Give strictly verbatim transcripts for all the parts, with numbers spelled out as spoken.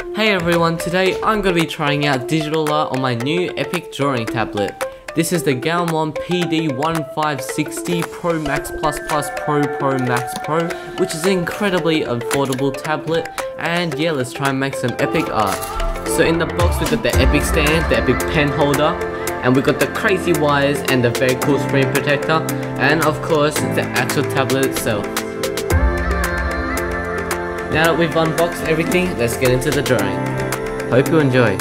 Hey everyone, today I'm going to be trying out digital art on my new Epic drawing tablet. This is the Gaomon P D one five six zero Pro Max Plus Plus Pro Pro Max Pro, which is an incredibly affordable tablet, and yeah, let's try and make some epic art. So in the box we got the Epic stand, the Epic pen holder, and we got the crazy wires and the very cool screen protector, and of course the actual tablet itself. Now that we've unboxed everything, let's get into the drawing. Hope you enjoy.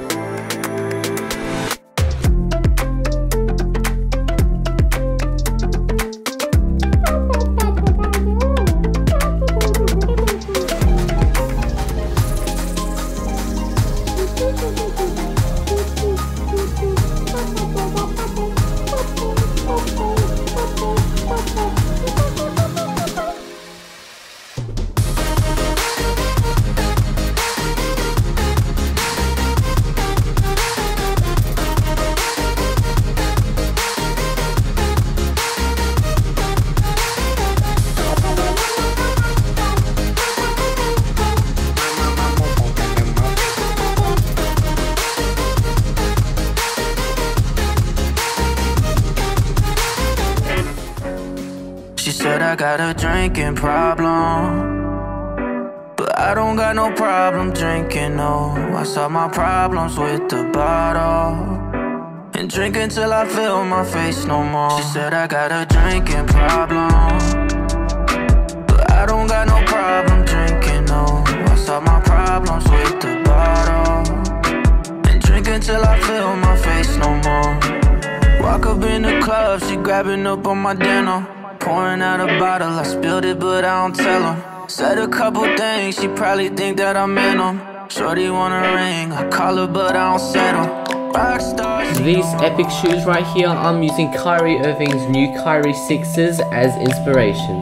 She said I got a drinking problem, but I don't got no problem drinking, no. I solve my problems with the bottle and drink until I feel my face no more. She said I got a drinking problem, but I don't got no problem drinking, no. I solve my problems with the bottle and drink until I feel my face no more. Walk up in the club, she grabbing up on my denim, pouring out a bottle, I spilled it but I don't tell him. Said a couple things, she probably think that I'm in them. Shorty want a ring, I call her but I don't settle. Rockstar. These epic shoes right here, I'm using Kyrie Irving's new Kyrie sixes as inspiration.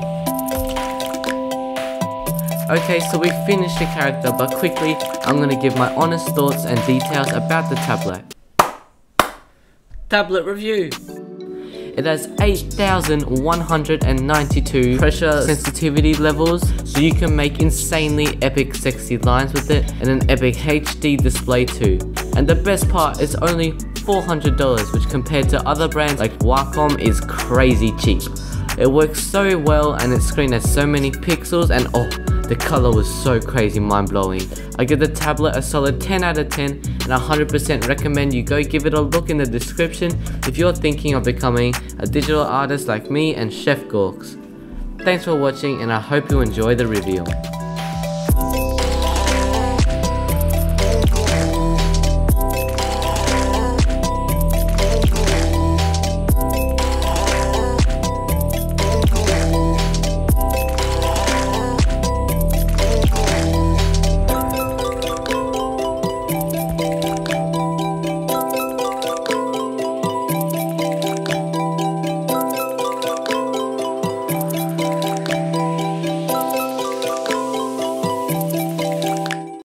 Okay, so we finished the character, but quickly, I'm gonna give my honest thoughts and details about the tablet. Tablet review. It has eight thousand one hundred ninety-two pressure sensitivity levels, so you can make insanely epic sexy lines with it, and an epic H D display too. And the best part is only four hundred dollars, which compared to other brands like Wacom is crazy cheap. It works so well, and its screen has so many pixels, and oh, the color was so crazy mind-blowing. I give the tablet a solid ten out of ten, and I one hundred percent recommend you go give it a look in the description if you're thinking of becoming a digital artist like me and Chef Gorks. Thanks for watching, and I hope you enjoy the review.